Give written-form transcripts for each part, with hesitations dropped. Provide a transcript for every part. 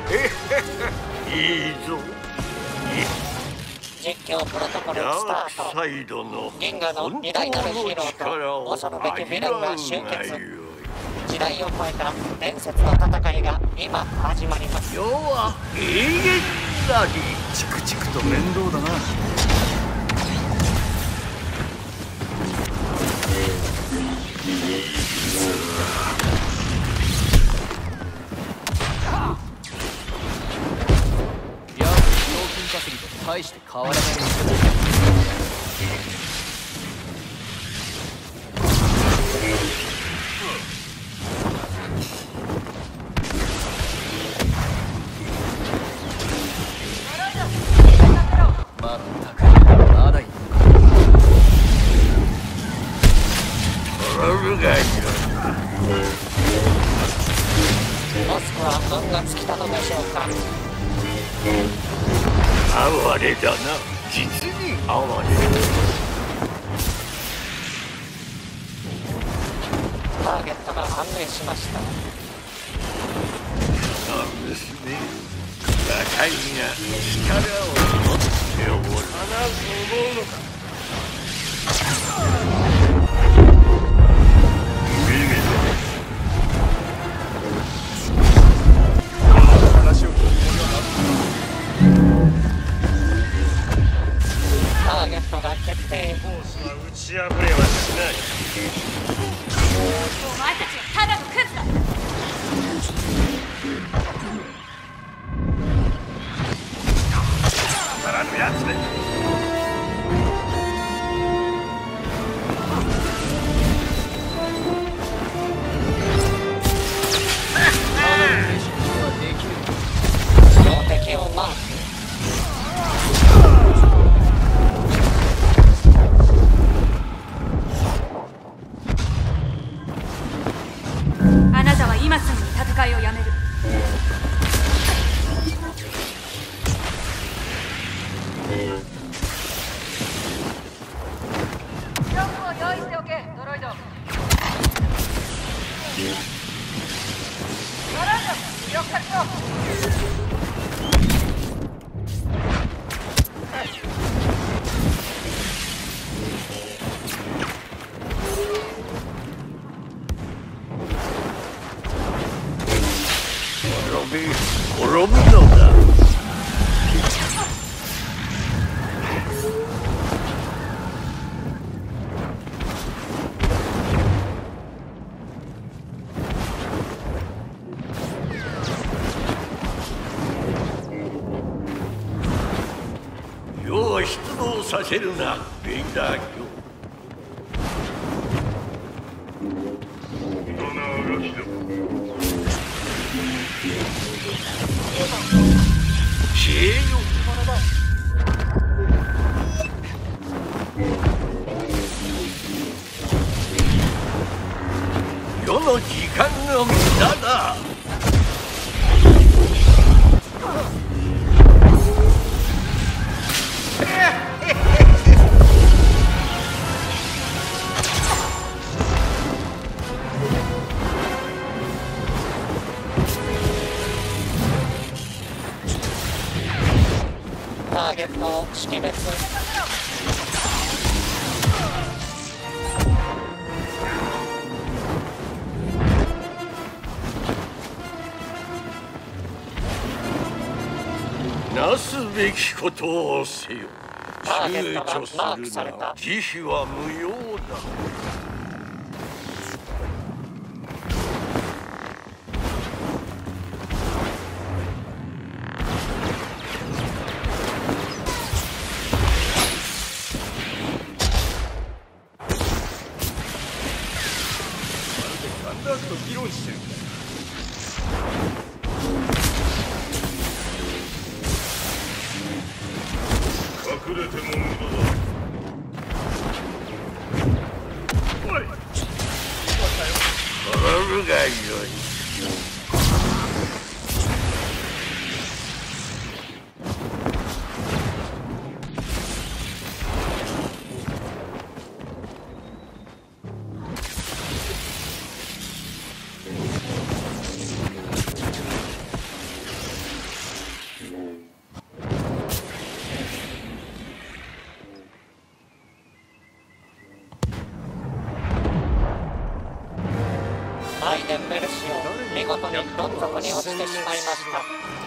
いいぞ。 実況プロトコルスタート。銀河の偉大なるヒーローと恐るべきヴィランが集結。時代を超えた伝説の戦いが今始まります。 世は永遠なり。 チクチクと面倒だな。稼ぎと大して変わらない。まったくまだいいのか。 モスクは運が尽きたのでしょうか。 哀れだな、実に哀れ。 ターゲットが判明しました。 そうですね。若いが力を持っておる。話す思うのか。 話を聞くつもりはなかった。 ターゲットが決定。 フォースは打ち破れはしない。 お前たちはただのクズだ。 たらぬやつめ。 標的をマーク。 あなたは今すぐに戦いをやめる。 ジャンプを用意しておけ、ドロイド。ドロイド、よっかしろ。 滅ぶのだ。世を出動させるな、レイダー卿。どんな動きだ。知恵よ。世の時間の無駄だ。 ターゲットを識別。 なすべきことをせよ。躊ターゲットが躇マークするな。 された。 慈悲は無用だ。 ガンダークと議論してるんだ。 隠れても無駄だ。おい。転ぶがよい。 底に落ちてしまいました。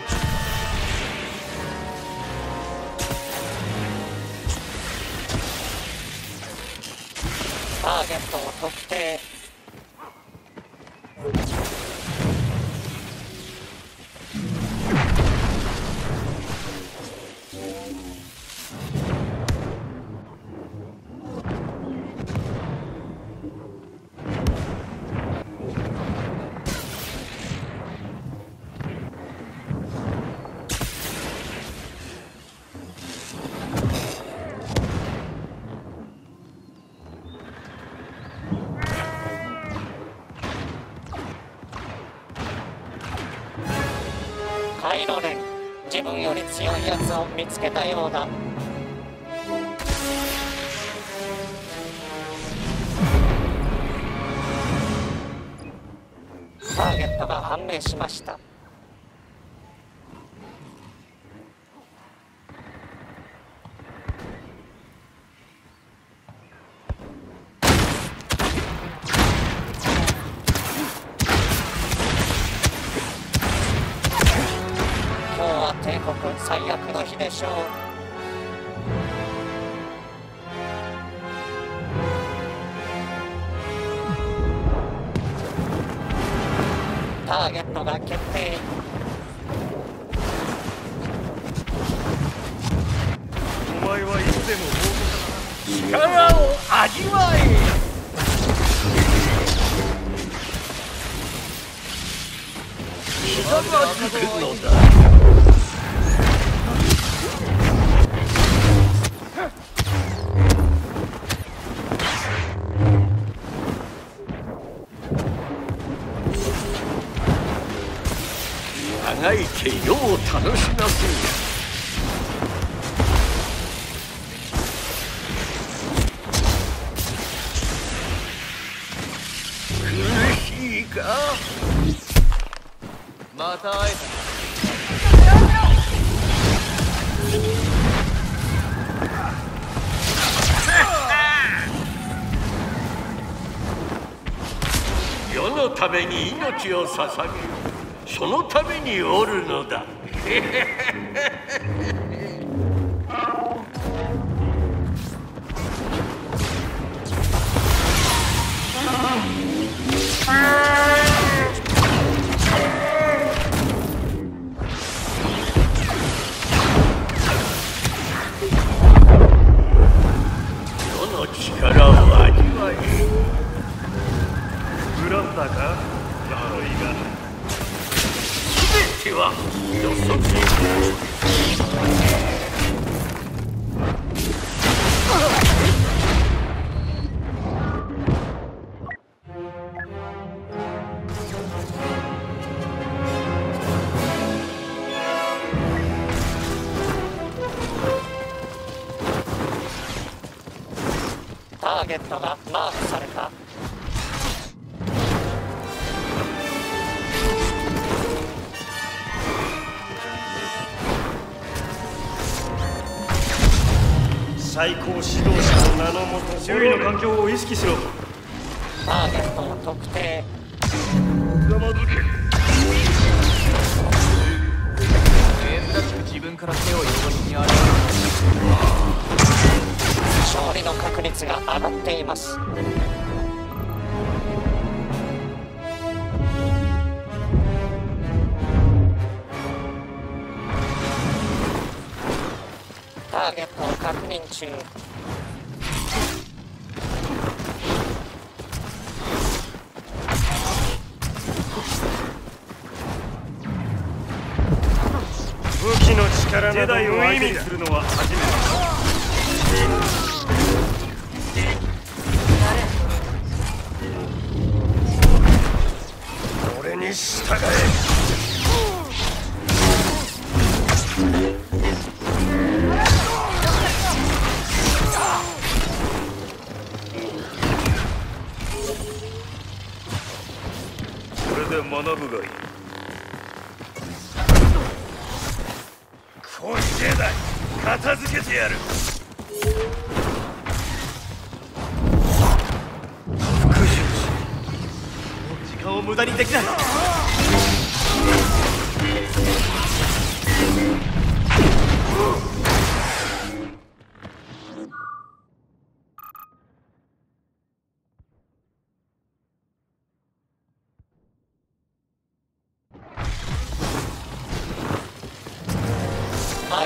ターゲットを特定。カイロレン、自分より強いやつを見つけたようだ。ターゲットが判明しました。帝国最悪の日でしょう。ターゲットが決定。 お前はいつでも力を味わえ。ひざまずくのだ。あがいて世を楽しませる。苦しいか。 また会えた。 世のために命を捧げ、そのためにおるのだ。世の力を味わえ。 恨んだか、悪いが。 全ては予測。 ターゲットがマークされた。 最高指導者の名のもと、周囲の環境を意識しろ。 ターゲットを特定。 ざまずけ。 珍しく自分から手を汚しに現れる。 勝利の確率が上がっています。ターゲットを確認中。 武器の力などを意味するのは初めて。俺に従え。これで学ぶがいい。来いジェダイ、片付けてやる。復讐時間を無駄にできない。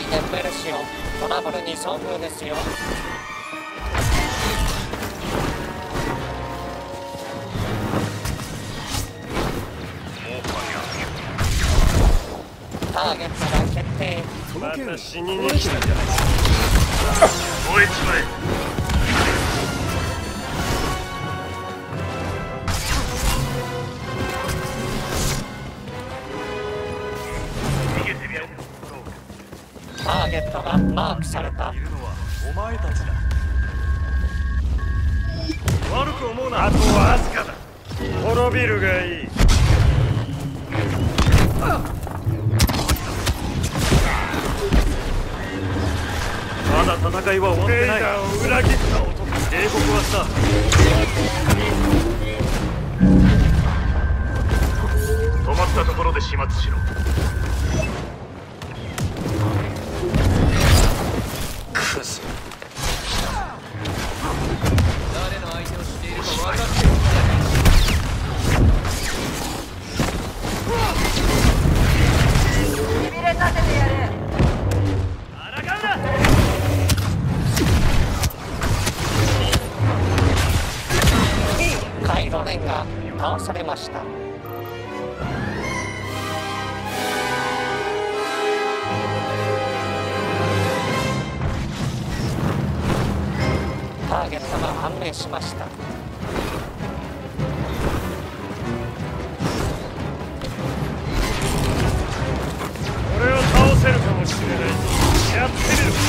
大変メルシオ、トラブルに遭遇ですよ。ターゲットが決定。 また死にに来たんじゃないか。燃えちまえ。逃げてみよう。 ターゲットがマークされた。 いるのはお前たちだ。 悪く思うな。あとわずかだ。滅びるがいい。まだ戦いは終わってない。レイダーを裏切った男。警告はした。止まったところで始末しろ。クズ。 誰の相手をしているか分かっている。 しびれさせてやれ。 あらがうな。 カイロレンが倒されました。ターゲットが判明しました。 俺を倒せるかもしれない。やってみる。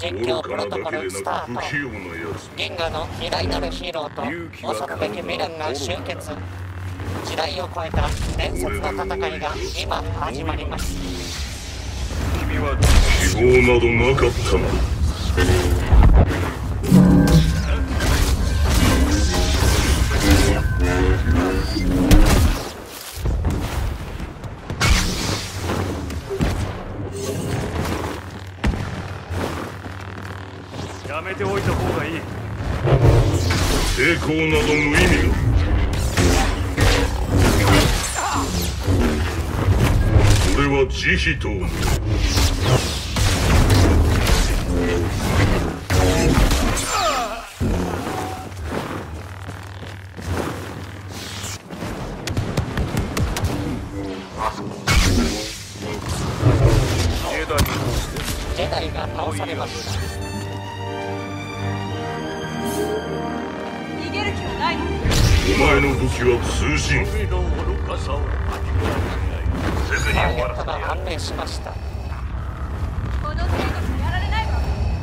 実況プロトコルスタート。銀河の偉大なるヒーローと恐るべき未練が集結。時代を超えた伝説の戦いが今始まります。 君は希望などなかったのだ。 やめておいた方がいい。 抵抗など無意味だ。これは慈悲と思う。 ジェダイが倒されました。 逃げる気はないの？ お前の武器は通信。 ターゲットが判明しました。 この程度じゃやられないわ。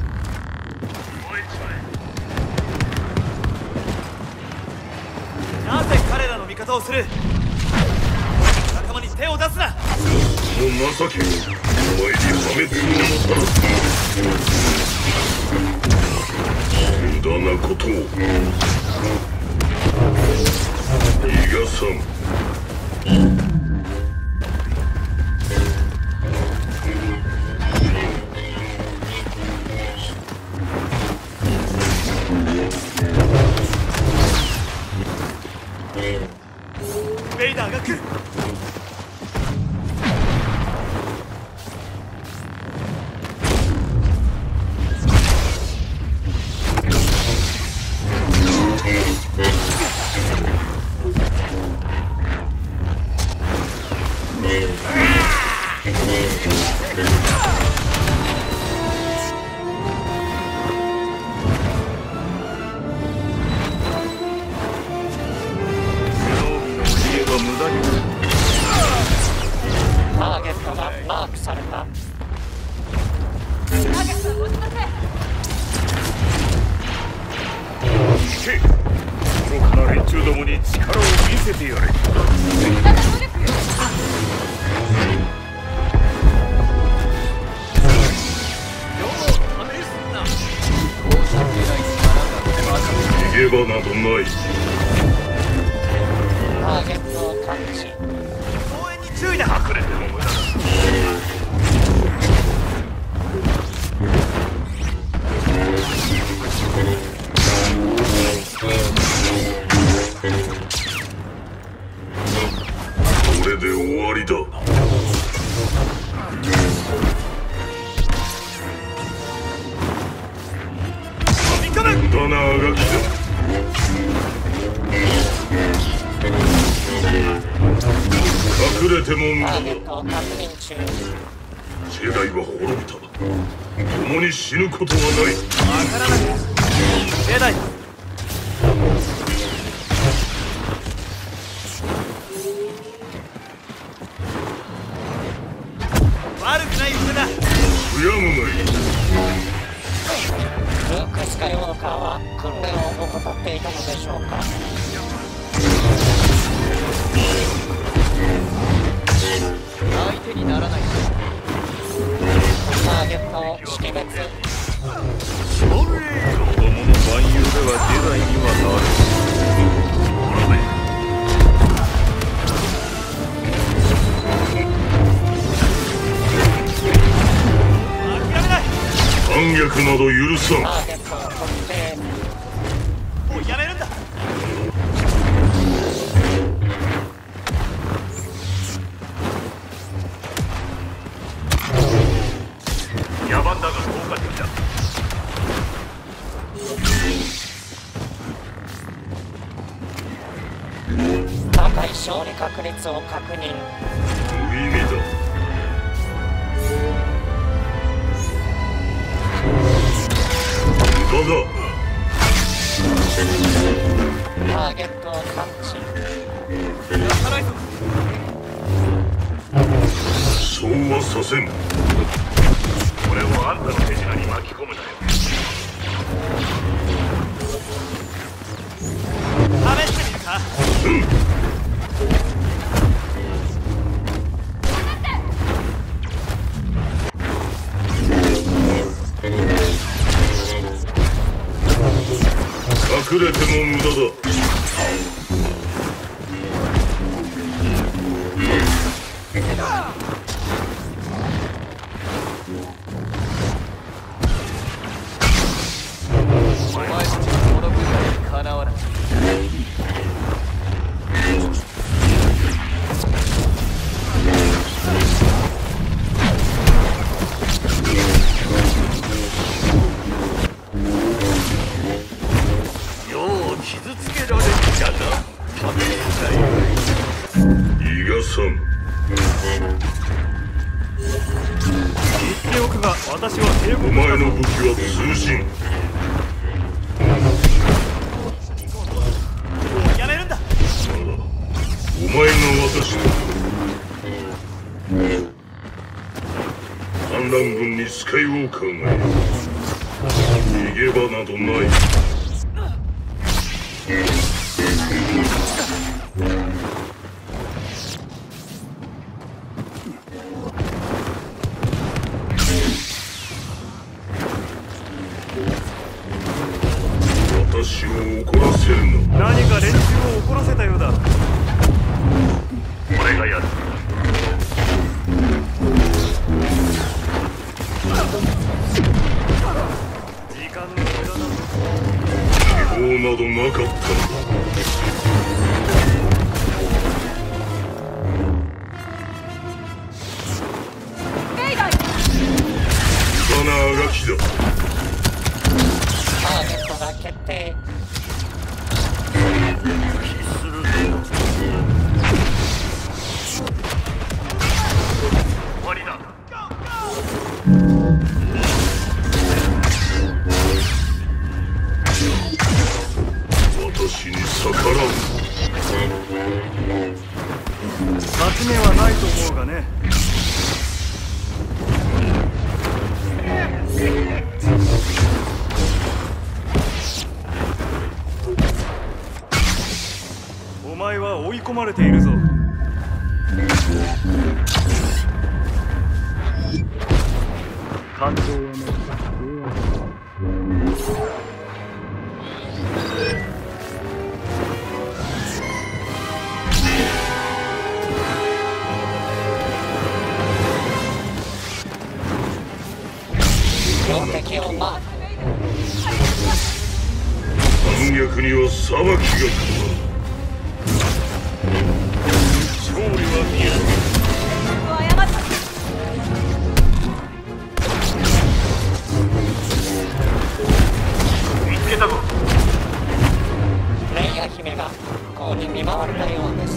なぜ彼らの味方をする？仲間に手を出すな。 この情けをお前に破滅をもたらす。無駄なことを逃がさん。 ベイダーが来る。 ターゲットがマークされた。 ターゲットは落ちません。 聞け、愚かな連中どもに力を見せてやれ。 みんなが能力よ。 逃げ場などない。 ターゲットを感知。 公園に注意だ。 隠れても無駄だ。これで終わりだ。無駄なあがきだ。隠れても無駄だ。 ターゲットを確認中。 ジェダイは滅びた。共に死ぬことはない。 わからなくて。ジェダイ。悪くない腕だ。 悔やむがいい。 ルーク・スカイウォーカーは訓練を怠っていたのでしょうか。 相手にならない。 ターゲットを識別。 子供の蛮勇ではジェダイにはなる。反逆など許さん。 ターゲットを特定。 もうやめるんだ。 野蛮だが効果的だ。 高い勝利確率を確認。 無意味だ。無駄だ。 ターゲットを感知。 やらないぞ。 そうはさせん。これはあんたの手品。 罠に巻き込むなよ。 試してみるか。 隠れても無駄だ。 お前たちはこの部下にかなわない。 よう傷つけられるじゃな。食べたい。伊賀さん。 言っておくが、私は帝お国前の武器は通信。 やめるんだ。 お前が私と反乱軍に使いを考え逃げ場などない。私を怒らせるな。 何か連中を怒らせたようだ。 俺がやる。 時間の無駄だ。 希望などなかったのだ。無駄なあがきだ。 ターゲットが決定。 気するぞ。終わりだ。私に逆らう。 勝ち目はないと思うがね。お前は追い込まれているぞ。感情はね。 標的をマーク。 反逆には裁きが来る。勝利は見える。 誤った。 見つけたぞ。 レイヤ姫が不幸に見舞われたようです。